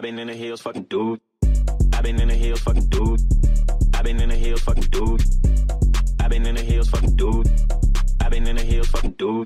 I've been in the hills, fucking dude. I've been in the hills, fucking dude. I've been in the hills, fucking dude. I've been in the hills, fucking dude. I've been in the hills, fucking dude.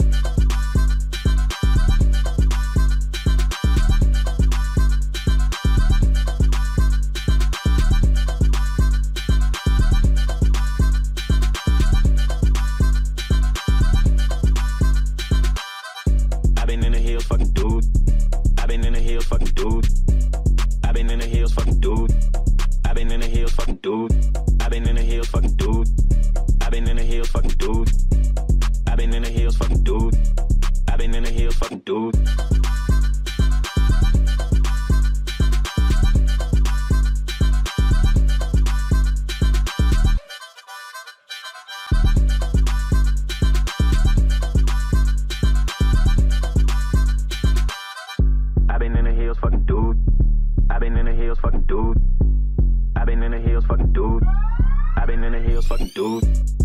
I've been in the hills, fucking dude. I've been in the hills, fucking dude. I've been in the hills, fucking dude. I've been in the hills, fucking dude. I've been in the hills, fucking dude. I've been in the hills, fucking dude. I've been in the hills, fucking dude. I've been in the hills, fucking dude. I've been in the hills, fucking dude. I've been in the hills, fucking dude. I've been in the hills, fucking dude. I've been in the hills, fucking dude.